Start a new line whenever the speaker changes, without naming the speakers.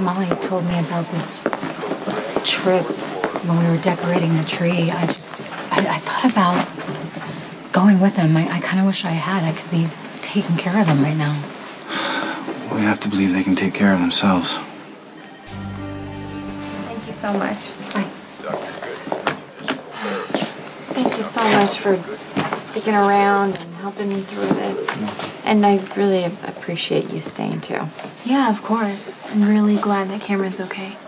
Molly told me about this trip when we were decorating the tree, I thought about going with them. I kind of wish I had. I could be taking care of them right now.
We have to believe they can take care of themselves.
Thank you so much.
Bye.
Thank you so much for sticking around and helping me through this. And I really appreciate you staying too.
Yeah, of course. I'm really glad that Cameron's okay.